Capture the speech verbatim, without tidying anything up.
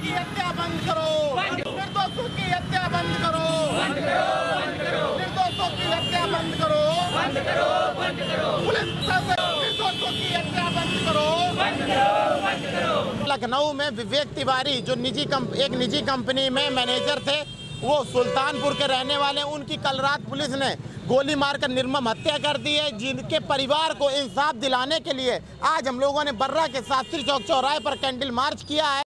की हत्या बंद करो, निर्दोषों की हत्या बंद करो, निर्दोषों की हत्या बंद करो, पुलिस निर्दोषों की हत्या बंद करो। लखनऊ में विवेक तिवारी जो निजी कंप, एक निजी कंपनी में मैनेजर थे, वो सुल्तानपुर के रहने वाले, उनकी कल रात पुलिस ने गोली मारकर निर्मम हत्या कर दी है, जिनके परिवार को इंसाफ दिलाने के लिए आज हम लोगों ने बर्रा के शास्त्री चौक चौराहे पर कैंडल मार्च किया है।